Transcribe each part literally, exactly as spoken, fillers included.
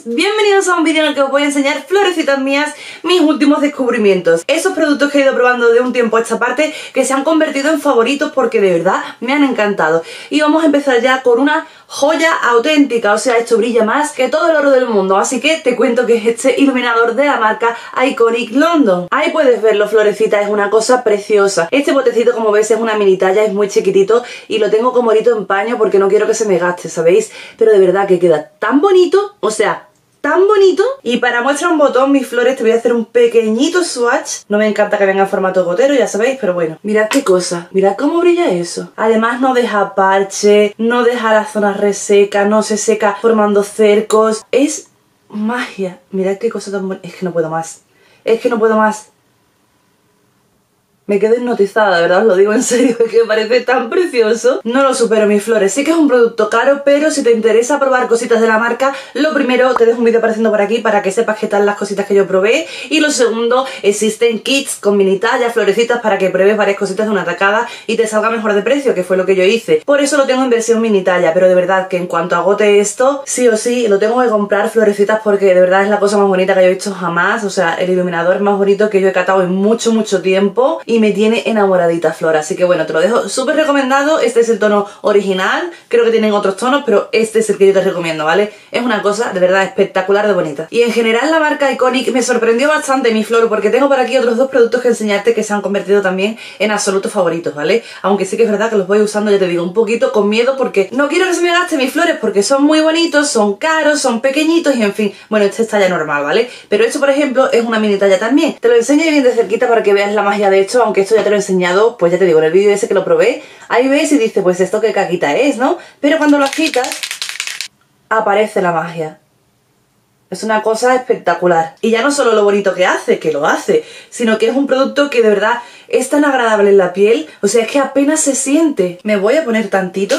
bienvenidos a un vídeo en el que os voy a enseñar, florecitas mías, mis últimos descubrimientos. Esos productos que he ido probando de un tiempo a esta parte que se han convertido en favoritos porque de verdad me han encantado. Y vamos a empezar ya con una joya auténtica, o sea, esto brilla más que todo el oro del mundo, así que te cuento que es este iluminador de la marca Iconic London. Ahí puedes verlo, florecita, es una cosa preciosa. Este botecito, como ves, es una mini talla, es muy chiquitito y lo tengo como ahorita en paño porque no quiero que se me gaste, ¿sabéis? Pero de verdad que queda tan bonito, o sea, tan bonito. Y para muestra un botón, mis flores, te voy a hacer un pequeñito swatch. No me encanta que venga en formato gotero, ya sabéis, pero bueno, mirad qué cosa, mirad cómo brilla eso. Además no deja parche, no deja la zona reseca, no se seca formando cercos. Es magia. Mirad qué cosa tan bonita. Es que no puedo más, es que no puedo más. Me quedo hipnotizada, de verdad, os lo digo en serio, es que me parece tan precioso. No lo supero, mis flores. Sí que es un producto caro, pero si te interesa probar cositas de la marca, lo primero, te dejo un vídeo apareciendo por aquí para que sepas qué tal las cositas que yo probé. Y lo segundo, existen kits con mini tallas, florecitas, para que pruebes varias cositas de una tacada y te salga mejor de precio, que fue lo que yo hice. Por eso lo tengo en versión mini talla, pero de verdad que en cuanto agote esto, sí o sí, lo tengo que comprar, florecitas, porque de verdad es la cosa más bonita que yo he visto jamás. O sea, el iluminador más bonito que yo he catado en mucho, mucho tiempo. Y me tiene enamoradita, Flor, así que bueno, te lo dejo súper recomendado. Este es el tono original, creo que tienen otros tonos, pero este es el que yo te recomiendo, ¿vale? Es una cosa de verdad espectacular de bonita. Y en general la marca Iconic me sorprendió bastante, mi Flor, porque tengo por aquí otros dos productos que enseñarte que se han convertido también en absolutos favoritos, ¿vale? Aunque sí que es verdad que los voy usando, ya te digo, un poquito con miedo porque no quiero que se me gaste mis flores porque son muy bonitos, son caros, son pequeñitos y en fin, bueno, este es talla normal, ¿vale? Pero esto, por ejemplo, es una mini talla también. Te lo enseño bien de cerquita para que veas la magia de esto, aunque esto ya te lo he enseñado, pues ya te digo, en el vídeo ese que lo probé, ahí ves y dices, pues esto qué caquita es, ¿no? Pero cuando lo agitas, aparece la magia. Es una cosa espectacular. Y ya no solo lo bonito que hace, que lo hace, sino que es un producto que de verdad es tan agradable en la piel, o sea, es que apenas se siente. Me voy a poner tantito.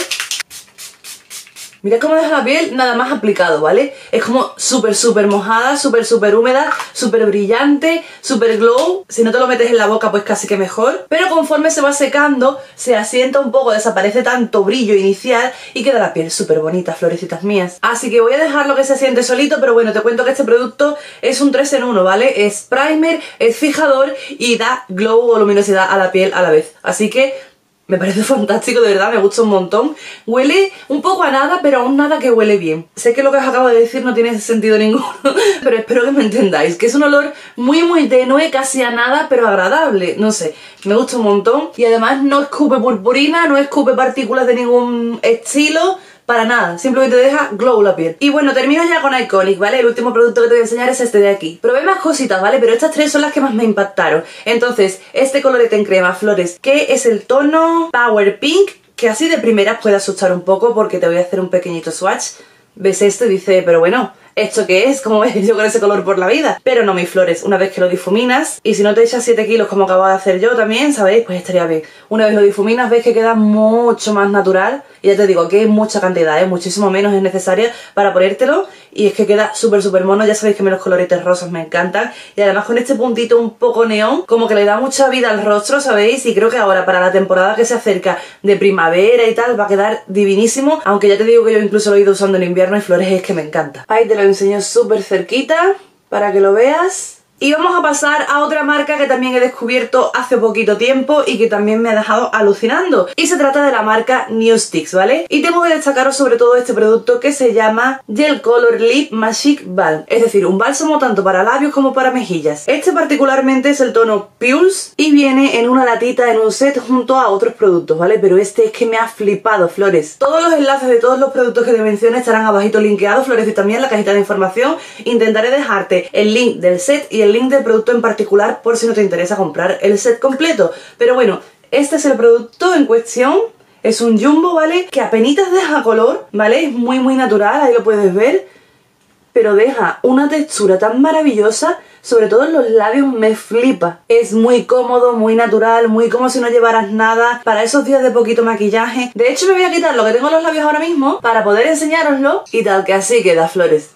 Mira cómo deja la piel nada más aplicado, ¿vale? Es como súper, súper mojada, súper, súper húmeda, súper brillante, súper glow. Si no te lo metes en la boca, pues casi que mejor. Pero conforme se va secando, se asienta un poco, desaparece tanto brillo inicial y queda la piel súper bonita, florecitas mías. Así que voy a dejarlo que se asiente solito, pero bueno, te cuento que este producto es un tres en uno, ¿vale? Es primer, es fijador y da glow o luminosidad a la piel a la vez. Así que me parece fantástico, de verdad, me gusta un montón. Huele un poco a nada, pero aún nada que huele bien. Sé que lo que os acabo de decir no tiene sentido ninguno, pero espero que me entendáis. Que es un olor muy, muy tenue, casi a nada, pero agradable. No sé, me gusta un montón. Y además no escupe purpurina, no escupe partículas de ningún estilo. Para nada, simplemente deja glow la piel. Y bueno, termino ya con Iconic, ¿vale? El último producto que te voy a enseñar es este de aquí. Probé más cositas, ¿vale? Pero estas tres son las que más me impactaron. Entonces, este colorete en crema, flores, que es el tono Power Pink, que así de primeras puede asustar un poco porque te voy a hacer un pequeñito swatch. Ves esto y dice, pero bueno, ¿esto qué es? ¿Cómo ves yo con ese color por la vida? Pero no, mis flores, una vez que lo difuminas, y si no te echas siete kilos como acabo de hacer yo también, ¿sabéis? Pues estaría bien. Una vez lo difuminas, ves que queda mucho más natural. Y ya te digo, que hay mucha cantidad, ¿eh? Muchísimo menos es necesaria para ponértelo. Y es que queda súper súper mono, ya sabéis que a mí los coloretes rosas me encantan. Y además con este puntito un poco neón, como que le da mucha vida al rostro, ¿sabéis? Y creo que ahora para la temporada que se acerca de primavera y tal, va a quedar divinísimo. Aunque ya te digo que yo incluso lo he ido usando en invierno y flores es que me encanta. Ahí te lo enseño súper cerquita para que lo veas. Y vamos a pasar a otra marca que también he descubierto hace poquito tiempo y que también me ha dejado alucinando. Y se trata de la marca Newstix, ¿vale? Y tengo que destacaros sobre todo este producto que se llama Gel Color Lip Magic Balm. Es decir, un bálsamo tanto para labios como para mejillas. Este particularmente es el tono Pulse y viene en una latita, en un set junto a otros productos, ¿vale? Pero este es que me ha flipado, flores. Todos los enlaces de todos los productos que te mencioné estarán abajito linkeados, flores, y también en la cajita de información. Intentaré dejarte el link del set y el el link del producto en particular por si no te interesa comprar el set completo. Pero bueno, este es el producto en cuestión. Es un jumbo, ¿vale? Que apenitas deja color, ¿vale? Es muy muy natural, ahí lo puedes ver. Pero deja una textura tan maravillosa, sobre todo en los labios, me flipa. Es muy cómodo, muy natural, muy como si no llevaras nada para esos días de poquito maquillaje. De hecho me voy a quitar lo que tengo en los labios ahora mismo para poder enseñároslo y tal que así queda, flores.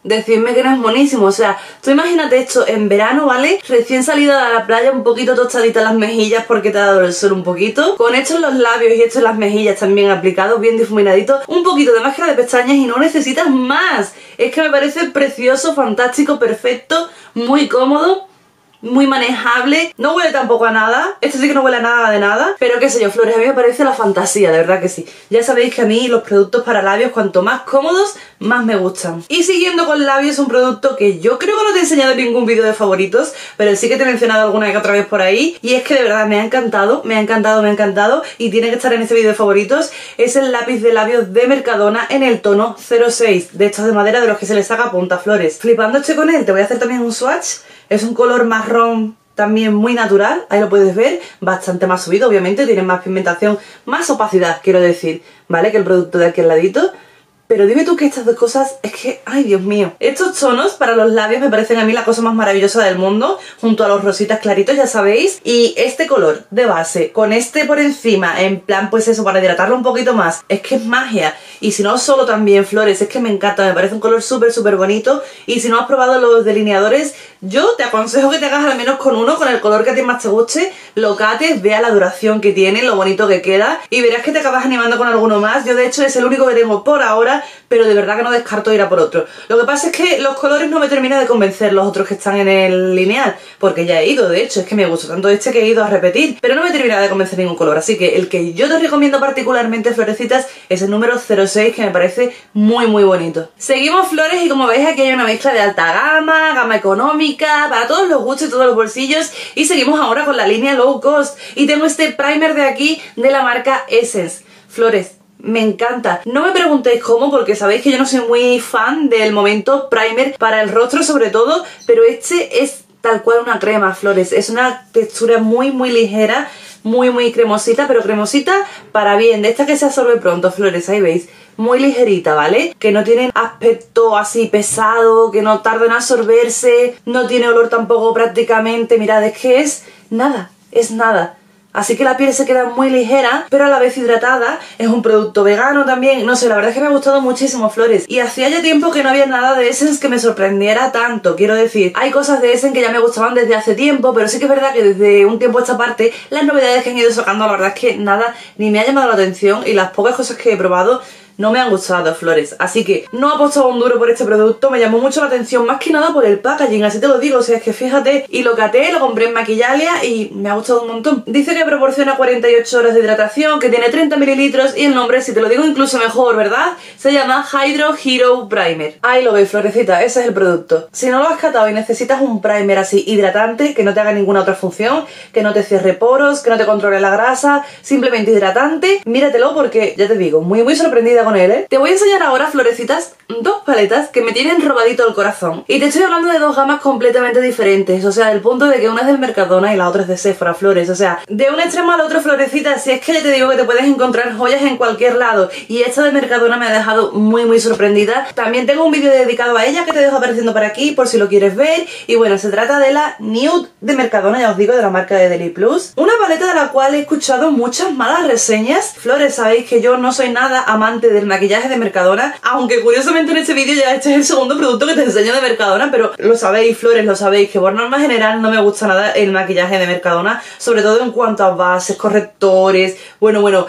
Decidme que no es monísimo, o sea, tú imagínate esto en verano, ¿vale? Recién salida de la playa, un poquito tostadita las mejillas porque te ha dado el sol un poquito, con esto en los labios y esto en las mejillas también aplicados, bien difuminaditos, un poquito de máscara de pestañas y no necesitas más. Es que me parece precioso, fantástico, perfecto, muy cómodo, muy manejable, no huele tampoco a nada, esto sí que no huele a nada de nada, pero qué sé yo, flores, a mí me parece la fantasía, de verdad que sí. Ya sabéis que a mí los productos para labios, cuanto más cómodos, más me gustan. Y siguiendo con labios, un producto que yo creo que no te he enseñado en ningún vídeo de favoritos, pero sí que te he mencionado alguna que otra vez por ahí, y es que de verdad me ha encantado, me ha encantado, me ha encantado, y tiene que estar en este vídeo de favoritos, es el lápiz de labios de Mercadona en el tono cero seis, de estos de madera de los que se les saca punta flores. Flipando estoy con él, te voy a hacer también un swatch. Es un color marrón también muy natural, ahí lo puedes ver, bastante más subido, obviamente, tiene más pigmentación, más opacidad, quiero decir, ¿vale? Que el producto de aquí al ladito. Pero dime tú que estas dos cosas, es que, ay Dios mío, estos tonos para los labios me parecen a mí la cosa más maravillosa del mundo, junto a los rositas claritos, ya sabéis, y este color de base, con este por encima, en plan pues eso, para hidratarlo un poquito más, es que es magia, y si no solo también flores, es que me encanta, me parece un color súper súper bonito, y si no has probado los delineadores, yo te aconsejo que te hagas al menos con uno, con el color que a ti más te guste, lo cates, vea la duración que tiene, lo bonito que queda, y verás que te acabas animando con alguno más. Yo de hecho es el único que tengo por ahora, pero de verdad que no descarto ir a por otro. Lo que pasa es que los colores no me terminan de convencer, los otros que están en el lineal, porque ya he ido, de hecho, es que me gusta tanto este que he ido a repetir, pero no me termina de convencer ningún color, así que el que yo te recomiendo particularmente, florecitas, es el número cero seis, que me parece muy muy bonito. Seguimos flores y como veis aquí hay una mezcla de alta gama, gama económica, para todos los gustos y todos los bolsillos, y seguimos ahora con la línea low cost, y tengo este primer de aquí de la marca Essence. Flores, me encanta. No me preguntéis cómo, porque sabéis que yo no soy muy fan del momento primer para el rostro sobre todo, pero este es tal cual una crema, flores. Es una textura muy muy ligera, muy muy cremosita, pero cremosita para bien, de esta que se absorbe pronto, flores, ahí veis. Muy ligerita, ¿vale? Que no tiene aspecto así pesado, que no tarda en absorberse, no tiene olor tampoco prácticamente. Mirad, es que es nada, es nada. Así que la piel se queda muy ligera, pero a la vez hidratada. Es un producto vegano también. No sé, la verdad es que me ha gustado muchísimo, flores. Y hacía ya tiempo que no había nada de Essence que me sorprendiera tanto. Quiero decir, hay cosas de Essence que ya me gustaban desde hace tiempo, pero sí que es verdad que desde un tiempo a esta parte, las novedades que han ido sacando, la verdad es que nada ni me ha llamado la atención, y las pocas cosas que he probado no me han gustado, flores. Así que no he apostado un duro por este producto, me llamó mucho la atención, más que nada por el packaging, así te lo digo. O sea, es que fíjate, y lo caté, lo compré en Maquillalia y me ha gustado un montón. Dice que proporciona cuarenta y ocho horas de hidratación, que tiene treinta mililitros, y el nombre, si te lo digo incluso mejor, ¿verdad? Se llama Hydro Hero Primer. Ahí lo veis, florecita, ese es el producto. Si no lo has catado y necesitas un primer así hidratante, que no te haga ninguna otra función, que no te cierre poros, que no te controle la grasa, simplemente hidratante, míratelo, porque ya te digo, muy muy sorprendida con él, ¿eh? Te voy a enseñar ahora, florecitas, dos paletas que me tienen robadito el corazón. Y te estoy hablando de dos gamas completamente diferentes, o sea, del punto de que una es del Mercadona y la otra es de Sephora, flores. O sea, de un extremo al otro, florecitas, si es que ya te digo que te puedes encontrar joyas en cualquier lado, y esta de Mercadona me ha dejado muy muy sorprendida. También tengo un vídeo dedicado a ella que te dejo apareciendo por aquí por si lo quieres ver. Y bueno, se trata de la Nude de Mercadona, ya os digo, de la marca de Deli Plus. Una paleta de la cual he escuchado muchas malas reseñas. Flores, sabéis que yo no soy nada amante del maquillaje de Mercadona, aunque curiosamente en este vídeo ya este es el segundo producto que te enseño de Mercadona, pero lo sabéis, flores, lo sabéis, que por norma general no me gusta nada el maquillaje de Mercadona, sobre todo en cuanto a bases, correctores, bueno, bueno,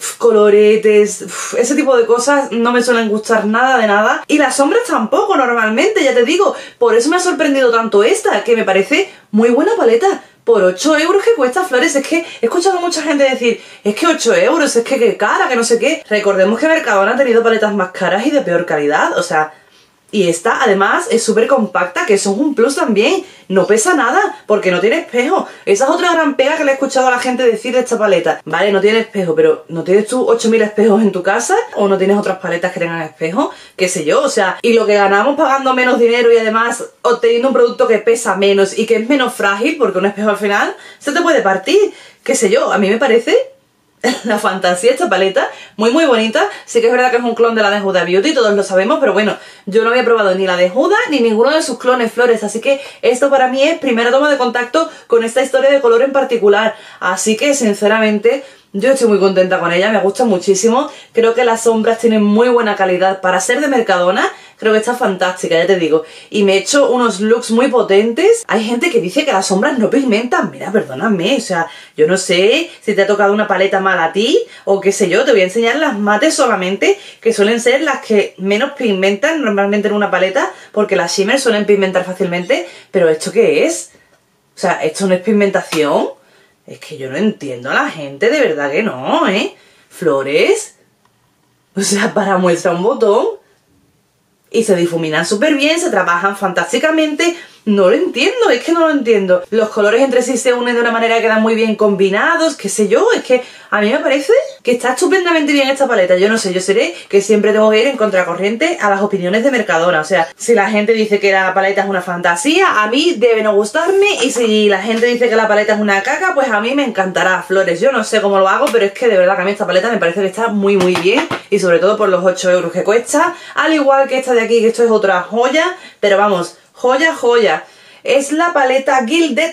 coloretes, ese tipo de cosas no me suelen gustar nada de nada, y las sombras tampoco normalmente, ya te digo. Por eso me ha sorprendido tanto esta, que me parece muy buena paleta. Por ocho euros que cuesta, flores. Es que he escuchado a mucha gente decir, es que ocho euros, es que qué cara, que no sé qué. Recordemos que Mercadona ha tenido paletas más caras y de peor calidad, o sea. Y esta además es súper compacta, que eso es un plus también. No pesa nada, porque no tiene espejo. Esa es otra gran pega que le he escuchado a la gente decir de esta paleta. Vale, no tiene espejo, pero ¿no tienes tú ocho mil espejos en tu casa? ¿O no tienes otras paletas que tengan espejo? Qué sé yo, o sea, y lo que ganamos pagando menos dinero y además obteniendo un producto que pesa menos y que es menos frágil, porque un espejo al final se te puede partir. Qué sé yo, a mí me parece la fantasía esta paleta, muy muy bonita. Sí que es verdad que es un clon de la de Huda Beauty, todos lo sabemos, pero bueno, yo no había probado ni la de Huda ni ninguno de sus clones, flores, así que esto para mí es primera toma de contacto con esta historia de color en particular. Así que sinceramente Yo estoy muy contenta con ella, me gusta muchísimo. Creo que las sombras tienen muy buena calidad para ser de Mercadona. Creo que está fantástica, ya te digo. Y me he hecho unos looks muy potentes. Hay gente que dice que las sombras no pigmentan. Mira, perdóname, o sea, yo no sé si te ha tocado una paleta mala a ti o qué sé yo. Te voy a enseñar las mates solamente, que suelen ser las que menos pigmentan normalmente en una paleta, porque las shimmer suelen pigmentar fácilmente. Pero ¿esto qué es? O sea, ¿esto no es pigmentación? Es que yo no entiendo a la gente, de verdad que no, ¿eh? Flores. O sea, para muestra un botón. Y se difuminan súper bien, se trabajan fantásticamente. No lo entiendo, es que no lo entiendo. Los colores entre sí se unen de una manera que quedan muy bien combinados, qué sé yo. Es que a mí me parece que está estupendamente bien esta paleta. Yo no sé, yo seré que siempre tengo que ir en contracorriente a las opiniones de Mercadona. O sea, si la gente dice que la paleta es una fantasía, a mí debe no gustarme. Y si la gente dice que la paleta es una caca, pues a mí me encantará. Flores, yo no sé cómo lo hago, pero es que de verdad que a mí esta paleta me parece que está muy muy bien. Y sobre todo por los ocho euros que cuesta. Al igual que esta de aquí, que esto es otra joya. Pero vamos, joya, joya. Es la paleta Gilded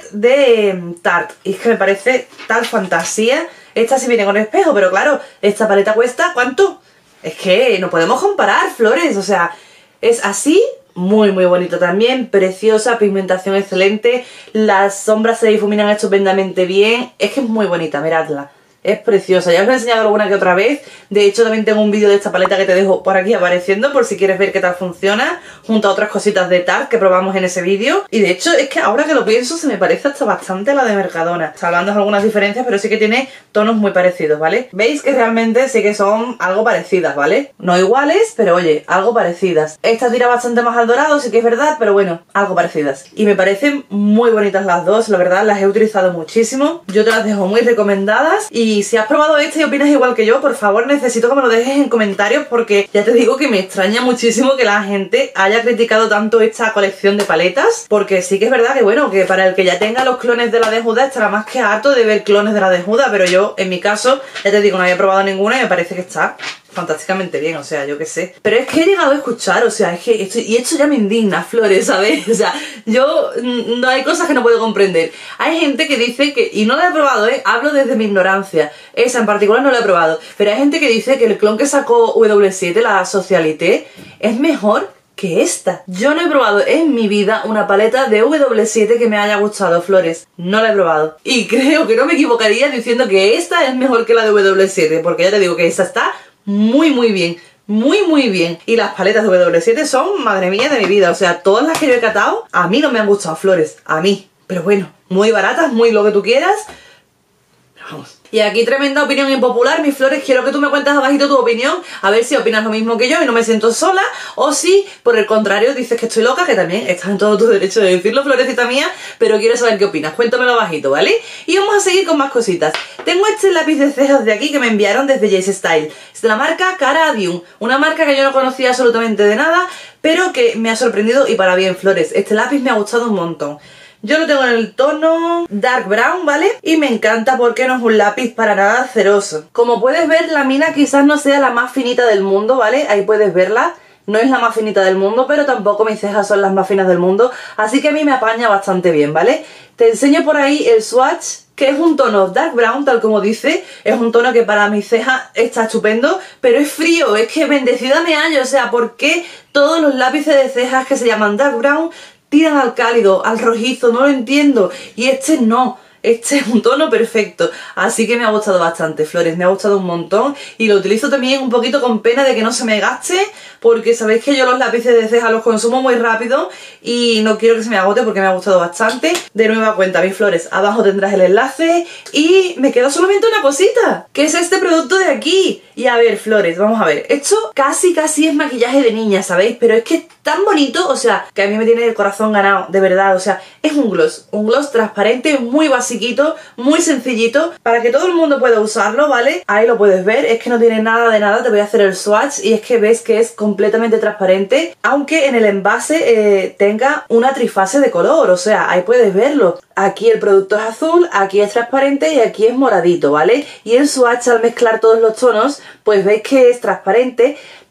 de Tarte. Y es que me parece tal fantasía. Esta sí viene con espejo, pero claro, esta paleta cuesta ¿cuánto? Es que no podemos comparar, Flores. O sea, es así, muy muy bonito también. Preciosa, pigmentación excelente. Las sombras se difuminan estupendamente bien. Es que es muy bonita, miradla. Es preciosa, ya os he enseñado alguna que otra vez. De hecho también tengo un vídeo de esta paleta que te dejo por aquí apareciendo, por si quieres ver qué tal funciona, junto a otras cositas de Tarte que probamos en ese vídeo. Y de hecho es que ahora que lo pienso se me parece hasta bastante a la de Mercadona, salvando algunas diferencias, pero sí que tiene tonos muy parecidos, ¿vale? Veis que realmente sí que son algo parecidas, ¿vale? No iguales, pero oye, algo parecidas. Esta tira bastante más al dorado, sí que es verdad, pero bueno, algo parecidas. Y me parecen muy bonitas las dos, la verdad, las he utilizado muchísimo. Yo te las dejo muy recomendadas. Y Y si has probado este y opinas igual que yo, por favor necesito que me lo dejes en comentarios, porque ya te digo que me extraña muchísimo que la gente haya criticado tanto esta colección de paletas, porque sí que es verdad que bueno, que para el que ya tenga los clones de la de Huda estará más que harto de ver clones de la de Huda, pero yo en mi caso, ya te digo, no había probado ninguna y me parece que está fantásticamente bien, o sea, yo qué sé. Pero es que he llegado a escuchar, o sea, es que esto, y esto ya me indigna, Flores, ¿sabes? O sea, yo, no hay cosas que no puedo comprender. Hay gente que dice que, y no la he probado, ¿eh? Hablo desde mi ignorancia, esa en particular no la he probado, pero hay gente que dice que el clon que sacó W siete, la Socialité, es mejor que esta. Yo no he probado en mi vida una paleta de W siete que me haya gustado, Flores. No la he probado. Y creo que no me equivocaría diciendo que esta es mejor que la de W siete, porque ya te digo que esta está muy muy bien, muy muy bien. Y las paletas de W siete son, madre mía de mi vida, o sea, todas las que yo he catado a mí no me han gustado, Flores, a mí. Pero bueno, muy baratas, muy lo que tú quieras. Pero vamos. Y aquí tremenda opinión impopular, mis Flores, quiero que tú me cuentes abajito tu opinión, a ver si opinas lo mismo que yo y no me siento sola, o si, por el contrario, dices que estoy loca, que también estás en todo tu derecho de decirlo, Florecita mía, pero quiero saber qué opinas, cuéntamelo abajito, ¿vale? Y vamos a seguir con más cositas. Tengo este lápiz de cejas de aquí que me enviaron desde Jace Style, es de la marca Cara Adium, una marca que yo no conocía absolutamente de nada, pero que me ha sorprendido y para bien, Flores, este lápiz me ha gustado un montón. Yo lo tengo en el tono Dark Brown, ¿vale? Y me encanta porque no es un lápiz para nada ceroso. Como puedes ver, la mina quizás no sea la más finita del mundo, ¿vale? Ahí puedes verla. No es la más finita del mundo, pero tampoco mis cejas son las más finas del mundo. Así que a mí me apaña bastante bien, ¿vale? Te enseño por ahí el swatch, que es un tono Dark Brown, tal como dice. Es un tono que para mis cejas está estupendo, pero es frío. Es que bendecida me hallo. O sea, ¿por qué todos los lápices de cejas que se llaman Dark Brown tiran al cálido, al rojizo? No lo entiendo. Y este no. Este es un tono perfecto, así que me ha gustado bastante, Flores, me ha gustado un montón y lo utilizo también un poquito con pena de que no se me gaste, porque sabéis que yo los lápices de ceja los consumo muy rápido y no quiero que se me agote porque me ha gustado bastante. De nueva cuenta, mis Flores, abajo tendrás el enlace y me queda solamente una cosita, que es este producto de aquí. Y a ver, Flores, vamos a ver, esto casi casi es maquillaje de niña, ¿sabéis? Pero es que es tan bonito, o sea, que a mí me tiene el corazón ganado, de verdad, o sea, es un gloss, un gloss transparente, muy basiquito, muy sencillito, para que todo el mundo pueda usarlo, ¿vale? Ahí lo puedes ver, es que no tiene nada de nada, te voy a hacer el swatch y es que ves que es completamente transparente, aunque en el envase eh, tenga una trifase de color, o sea, ahí puedes verlo. Aquí el producto es azul, aquí es transparente y aquí es moradito, ¿vale? Y el swatch, al mezclar todos los tonos, pues veis que es transparente,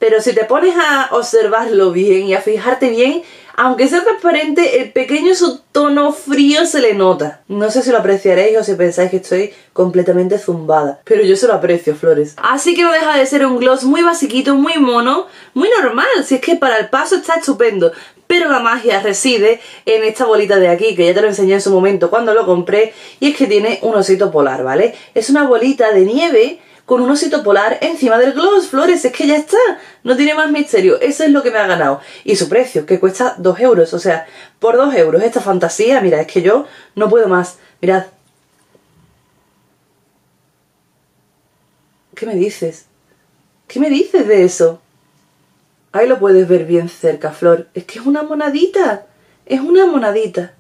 pero si te pones a observarlo bien y a fijarte bien, aunque sea transparente, el pequeño subtono frío se le nota. No sé si lo apreciaréis o si pensáis que estoy completamente zumbada, pero yo se lo aprecio, flores. Así que no deja de ser un gloss muy basiquito, muy mono, muy normal, si es que para el paso está estupendo. Pero la magia reside en esta bolita de aquí, que ya te lo enseñé en su momento cuando lo compré, y es que tiene un osito polar, ¿vale? Es una bolita de nieve con un osito polar encima del gloss, flores, es que ya está, no tiene más misterio, eso es lo que me ha ganado. Y su precio, que cuesta dos euros, o sea, por dos euros esta fantasía, mira, es que yo no puedo más, mirad. ¿Qué me dices? ¿Qué me dices de eso? Ahí lo puedes ver bien cerca, Flor, es que es una monadita, es una monadita.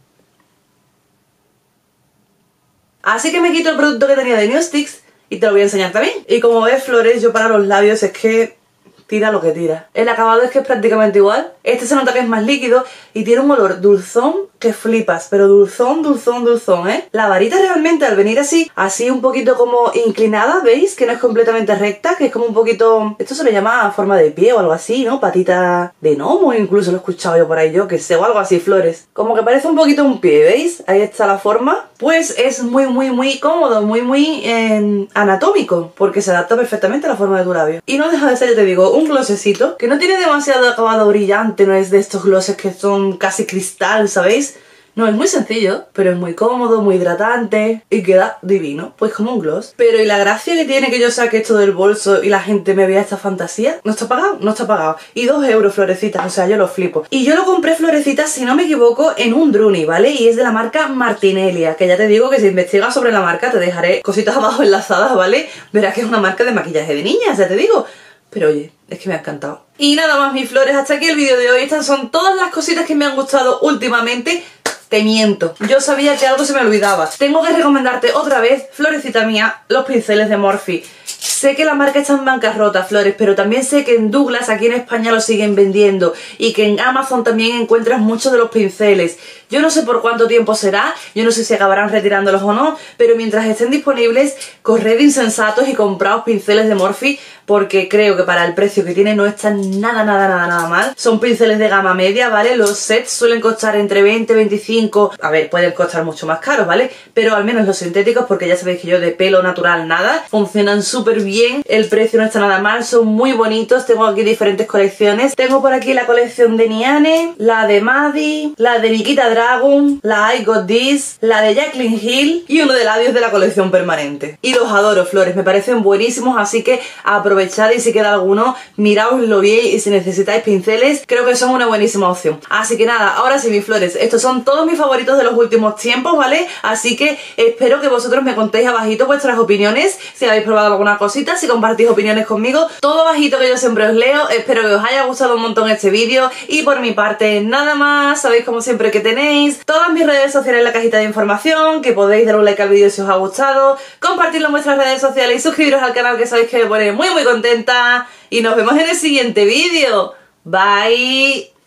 Así que me quito el producto que tenía de Newsticks y te lo voy a enseñar también. Y como ves, flores, yo para los labios es que tira lo que tira. El acabado es que es prácticamente igual. Este se nota que es más líquido y tiene un olor dulzón que flipas, pero dulzón, dulzón, dulzón, ¿eh? La varita realmente al venir así, así un poquito como inclinada, ¿veis? Que no es completamente recta, que es como un poquito... Esto se le llama forma de pie o algo así, ¿no? Patita de gnomo, incluso lo he escuchado yo por ahí, yo que sé, o algo así, flores. Como que parece un poquito un pie, ¿veis? Ahí está la forma. Pues es muy, muy, muy cómodo, muy, muy eh, anatómico, porque se adapta perfectamente a la forma de tu labio. Y no deja de ser, yo te digo, un glossecito que no tiene demasiado acabado brillante, no es de estos glosses que son casi cristal, ¿sabéis? No, es muy sencillo, pero es muy cómodo, muy hidratante y queda divino, pues como un gloss. Pero ¿y la gracia que tiene que yo saque esto del bolso y la gente me vea esta fantasía? ¿No está pagado? No está pagado. Y dos euros florecitas, o sea, yo lo flipo. Y yo lo compré, florecitas, si no me equivoco, en un Druni, ¿vale? Y es de la marca Martinellia, que ya te digo que si investigas sobre la marca te dejaré cositas abajo enlazadas, ¿vale? Verás que es una marca de maquillaje de niñas, ya te digo. Pero oye, es que me ha encantado. Y nada más, mis flores, hasta aquí el vídeo de hoy. Estas son todas las cositas que me han gustado últimamente. Te miento, yo sabía que algo se me olvidaba. Tengo que recomendarte otra vez, florecita mía, los pinceles de Morphe. Sé que la marca está en bancarrota, flores, pero también sé que en Douglas, aquí en España, lo siguen vendiendo. Y que en Amazon también encuentras muchos de los pinceles. Yo no sé por cuánto tiempo será, yo no sé si acabarán retirándolos o no, pero mientras estén disponibles, corred insensatos y compraos pinceles de Morphe, porque creo que para el precio que tiene no están nada, nada, nada, nada mal. Son pinceles de gama media, ¿vale? Los sets suelen costar entre veinte, veinticinco, a ver, pueden costar mucho más caros, ¿vale? Pero al menos los sintéticos, porque ya sabéis que yo de pelo natural nada, funcionan súper bien, el precio no está nada mal, son muy bonitos. Tengo aquí diferentes colecciones. Tengo por aquí la colección de Niane, la de Maddie, la de Nikita Dragun, la I Got This, la de Jaclyn Hill y uno de labios de la colección permanente. Y los adoro, flores, me parecen buenísimos, así que aprovechad y si queda alguno, miraoslo bien y si necesitáis pinceles, creo que son una buenísima opción. Así que nada, ahora sí, mis flores, estos son todos mis favoritos de los últimos tiempos, ¿vale? Así que espero que vosotros me contéis abajito vuestras opiniones, si habéis probado alguna cosita, si compartís opiniones conmigo, todo abajito que yo siempre os leo. Espero que os haya gustado un montón este vídeo y por mi parte nada más. Sabéis como siempre que tenéis todas mis redes sociales en la cajita de información, que podéis dar un like al vídeo si os ha gustado, compartirlo en vuestras redes sociales y suscribiros al canal, que sabéis que me pone muy muy contenta. Y nos vemos en el siguiente vídeo. Bye.